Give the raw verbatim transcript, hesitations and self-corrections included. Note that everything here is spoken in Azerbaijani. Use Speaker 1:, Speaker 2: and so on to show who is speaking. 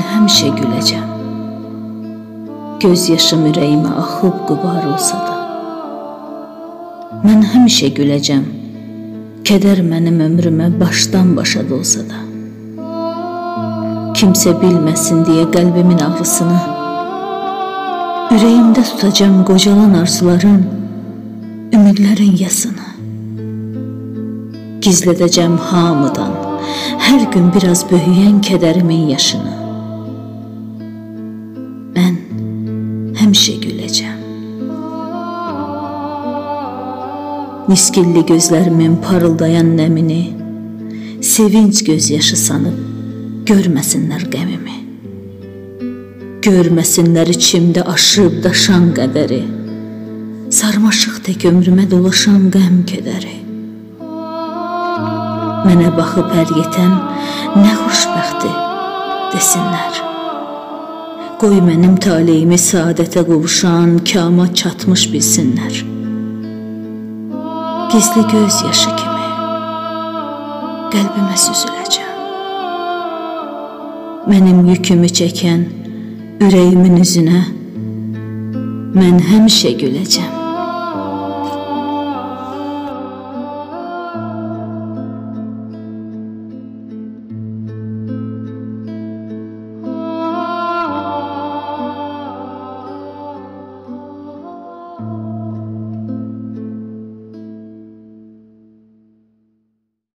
Speaker 1: həmişə güləcəm. Göz yaşım ürəyimə axıb qubar olsa da. Mən həmişə güləcəm. Kədər mənim ömrümə başdan başa da olsa da. Kimsə bilməsin deyə qəlbimin ağrısını, ürəyimdə tutacam qocalan arzuların, ümidlərin yasını. Gizlədəcəm hamıdan, hər gün biraz böyüyən kədərimin yaşını. Mən həmişə güləcəm. Miskilli gözlərimin parıldayan nəmini, sevinç gözyaşı sanıb, görməsinlər qəmimi. Görməsinlər içimdə aşıb daşan qədəri, sarmaşıq tək ömrümə dolaşan qəm kədəri. Mənə baxıb hər yetən nə xoşbəxti desinlər. Qoy mənim taleyimi saadətə qovuşan, kama çatmış bilsinlər. Gizli göz yaşı kimi qəlbimə süzüləcəm. Mənim yükümü çəkən ürəyimin üzünə mən həmişə güləcəm.